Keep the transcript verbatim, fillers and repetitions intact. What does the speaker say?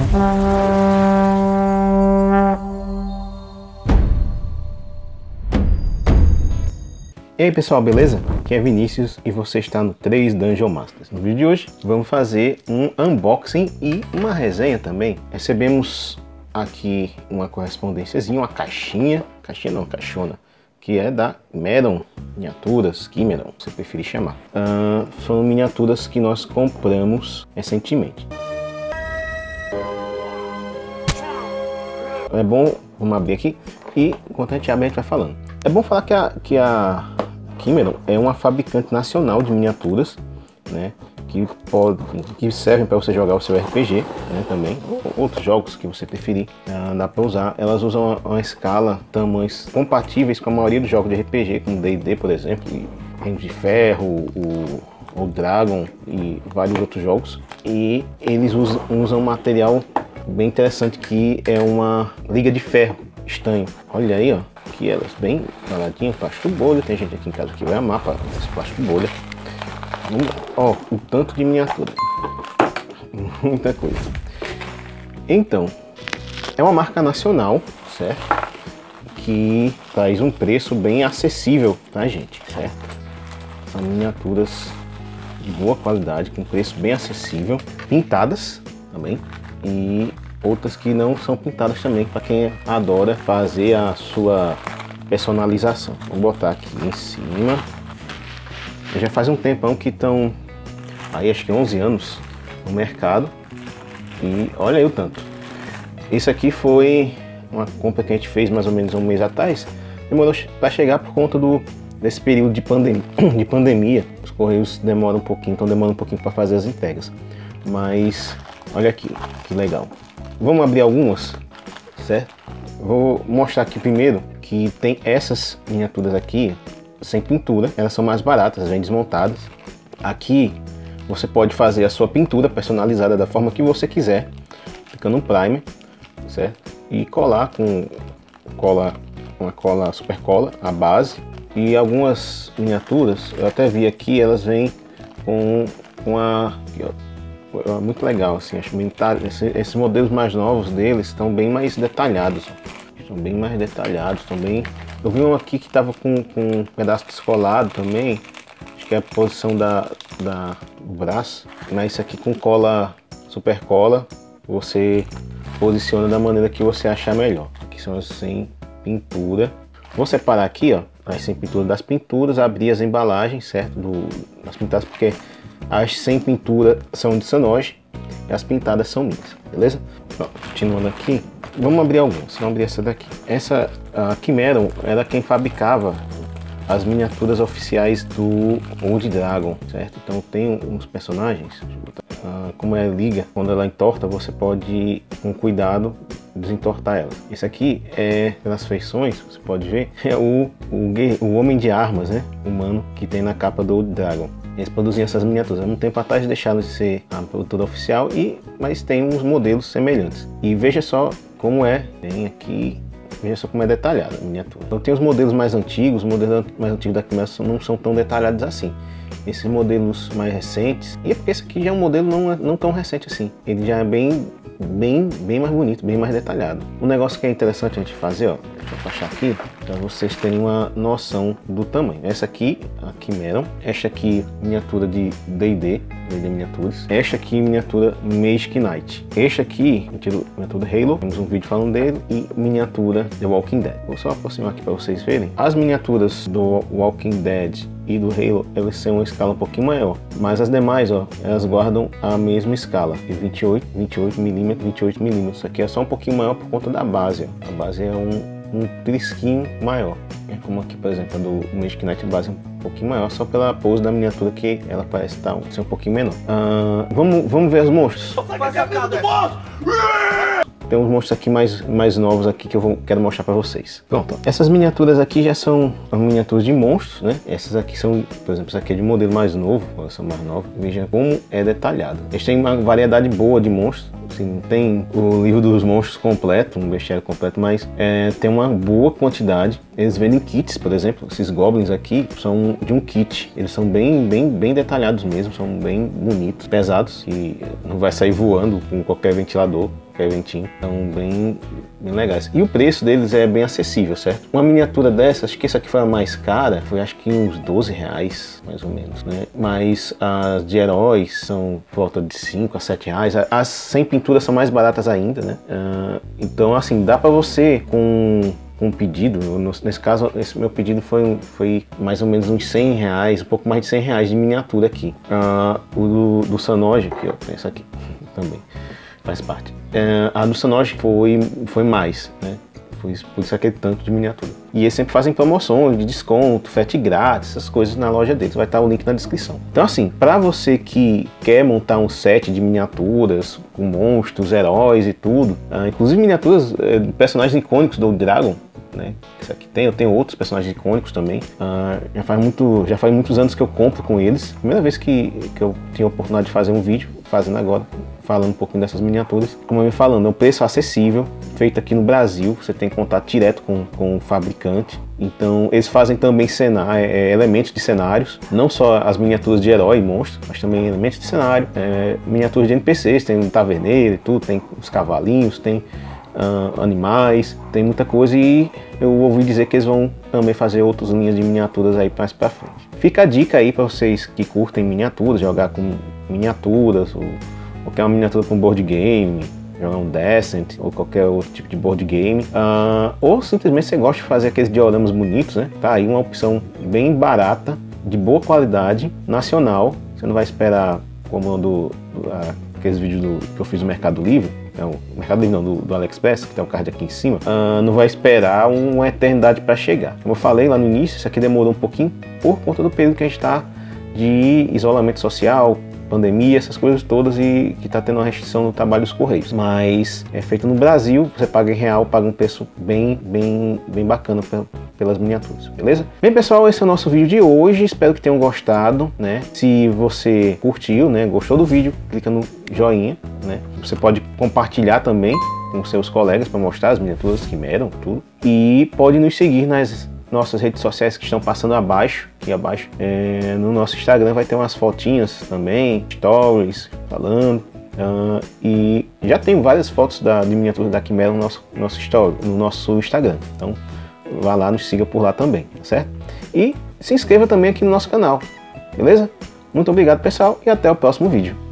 E aí pessoal, beleza? Aqui é Vinícius e você está no três Dungeon Masters. No vídeo de hoje vamos fazer um unboxing e uma resenha também. Recebemos aqui uma correspondênciazinha, uma caixinha, caixinha não, caixona, que é da Meron Miniaturas, Kimeron, se você preferir chamar. Uh, são miniaturas que nós compramos recentemente. É bom, vamos abrir aqui e enquanto a gente abre a gente vai falando. É bom falar que a, que a Kimeron é uma fabricante nacional de miniaturas, né, que, pode, que servem para você jogar o seu R P G, né, também, ou outros jogos que você preferir, uh, dá para usar. Elas usam uma, uma escala, tamanhos compatíveis com a maioria dos jogos de R P G, como D e D, por exemplo, e Reino de Ferro, o, o Dragon e vários outros jogos. E eles usam, usam um material bem interessante que é uma liga de ferro estanho. Olha aí, ó, que elas bem baladinhas, plástico bolha. Tem gente aqui em casa que vai amar para esse plástico bolha. Ó, o tanto de miniatura, muita coisa. Então, é uma marca nacional, certo? Que traz um preço bem acessível pra gente, certo? São miniaturas de boa qualidade, com preço bem acessível, pintadas também, e outras que não são pintadas também, para quem adora fazer a sua personalização. Vou botar aqui em cima. Já faz um tempão que estão aí, acho que onze anos no mercado, e olha aí o tanto. Isso aqui foi uma compra que a gente fez mais ou menos um mês atrás. Demorou para chegar por conta do desse período de, pandem de pandemia. Os correios demoram um pouquinho, então demora um pouquinho para fazer as entregas. Mas olha aqui, que legal. Vamos abrir algumas, certo? Vou mostrar aqui primeiro que tem essas miniaturas aqui sem pintura, elas são mais baratas, vêm desmontadas. Aqui você pode fazer a sua pintura personalizada da forma que você quiser, ficando um primer, certo? E colar com cola, uma cola super cola, a base. E algumas miniaturas, eu até vi aqui, elas vêm com uma muito legal, assim, acho bem, esse, esses modelos mais novos deles estão bem mais detalhados, estão bem mais detalhados, estão bem. Eu vi um aqui que estava com, com um pedaço descolado também, acho que é a posição da, da do braço, mas isso aqui com cola, super cola, você posiciona da maneira que você achar melhor. Aqui são as sem pintura. Vou separar aqui, ó, as sem pintura das pinturas, abrir as embalagens, certo, do, das pintadas, porque as sem pintura são de Sanoje e as pintadas são minhas, beleza? Pronto, continuando aqui, vamos abrir algumas. Vamos abrir essa daqui. Essa, a Kimeron, era quem fabricava as miniaturas oficiais do Old Dragon, certo? Então tem uns personagens, uh, como é liga, quando ela entorta, você pode, com cuidado, desentortar ela. Esse aqui é, pelas feições, você pode ver, é o, o, o homem de armas, né? Humano, que tem na capa do Old Dragon. Eles produziam essas miniaturas. Há um tempo atrás deixaram de ser a produtora oficial, e, mas tem uns modelos semelhantes. E veja só como é, tem aqui, veja só como é detalhada a miniatura. Então tem os modelos mais antigos, os modelos mais antigos da Kimeron não são tão detalhados assim. Esses modelos mais recentes, e é porque esse aqui já é um modelo não, não tão recente assim, ele já é bem, bem, bem mais bonito, bem mais detalhado. Um negócio que é interessante a gente fazer, ó, deixa eu achar aqui, para vocês terem uma noção do tamanho. Essa aqui, a Kimeron, esta aqui, miniatura de D e D, D e D miniaturas. Esta aqui, miniatura Magic Knight. Este aqui, miniatura Halo, temos um vídeo falando dele, e miniatura The Walking Dead. Vou só aproximar aqui para vocês verem. As miniaturas do Walking Dead e do Halo, elas são uma escala um pouquinho maior, mas as demais, ó, elas guardam a mesma escala, de vinte e oito milímetros, vinte e oito milímetros. Isso aqui é só um pouquinho maior por conta da base, ó. A base é um um trisquinho maior, é como aqui, por exemplo, a do Magic Knight, a base é um pouquinho maior, só pela pose da miniatura que ela parece estar ser um pouquinho menor. Uh, vamos, vamos ver os monstros. Tem uns monstros aqui mais, mais novos aqui que eu vou, quero mostrar para vocês. Pronto, essas miniaturas aqui já são as miniaturas de monstros, né? Essas aqui são, por exemplo, essa aqui é de modelo mais novo, elas são mais novas. Veja como é detalhado. Eles têm uma variedade boa de monstros, assim, tem o livro dos monstros completo, um bestiário completo, mas é, tem uma boa quantidade. Eles vendem kits, por exemplo, esses goblins aqui são de um kit, eles são bem, bem, bem detalhados mesmo, são bem bonitos, pesados, e não vai sair voando com qualquer ventilador, qualquer ventinho, são bem, bem legais. E o preço deles é bem acessível, certo? Uma miniatura dessa, acho que essa aqui foi a mais cara, foi acho que uns doze reais, mais ou menos, né? Mas as de heróis são por volta de cinco a sete reais, as sem pintura são mais baratas ainda, né? Uh, então, assim, dá pra você com um pedido, nesse caso, esse meu pedido foi, foi mais ou menos uns cem reais, um pouco mais de cem reais de miniatura aqui. Uh, o do, do Sanoge, que ó, tem essa aqui também, faz parte. Uh, a do Sanoge foi, foi mais, né? Foi por isso aquele tanto de miniatura. E eles sempre fazem promoções de desconto, frete grátis, essas coisas na loja deles. Vai estar o link na descrição. Então assim, para você que quer montar um set de miniaturas com monstros, heróis e tudo, uh, inclusive miniaturas uh, de personagens icônicos do Dragon, né? Isso aqui tem, eu tenho outros personagens icônicos também. Uh, já faz muito, já faz muitos anos que eu compro com eles. Primeira vez que, que eu tinha a oportunidade de fazer um vídeo, fazendo agora, falando um pouquinho dessas miniaturas. Como eu me falando, é um preço acessível, feito aqui no Brasil. Você tem contato direto com, com o fabricante. Então eles fazem também cenário, é, elementos de cenários, não só as miniaturas de herói e monstro, mas também elementos de cenário, é, miniaturas de N P Cs, tem um taverneiro e tudo, tem os cavalinhos, tem Uh, animais, tem muita coisa, e eu ouvi dizer que eles vão também fazer outras linhas de miniaturas aí mais pra frente. Fica a dica aí para vocês que curtem miniaturas, jogar com miniaturas, ou qualquer uma miniatura com board game, jogar um Descent, ou qualquer outro tipo de board game, uh, ou simplesmente você gosta de fazer aqueles dioramas bonitos, né? Tá aí uma opção bem barata, de boa qualidade, nacional. Você não vai esperar como do, do, uh, aqueles vídeos do, que eu fiz no Mercado Livre, não, Mercado Livre não, do, do AliExpress, que tem o card aqui em cima, uh, não vai esperar uma eternidade para chegar. Como eu falei lá no início, isso aqui demorou um pouquinho por conta do período que a gente está de isolamento social, pandemia, essas coisas todas, e que está tendo uma restrição no trabalho dos Correios. Mas é feito no Brasil, você paga em real, paga um preço bem, bem, bem bacana pelas miniaturas, beleza? Bem, pessoal, esse é o nosso vídeo de hoje, espero que tenham gostado, né? Se você curtiu, né, gostou do vídeo, clica no joinha, né? Você pode compartilhar também com seus colegas para mostrar as miniaturas que meram, tudo. E pode nos seguir nas nossas redes sociais que estão passando abaixo, aqui abaixo. É, no nosso Instagram vai ter umas fotinhas também, stories, falando. Uh, e já tem várias fotos da, de miniaturas da Quimera no nosso, nosso, story, no nosso Instagram. Então, vá lá, nos siga por lá também, tá certo? E se inscreva também aqui no nosso canal, beleza? Muito obrigado, pessoal, e até o próximo vídeo.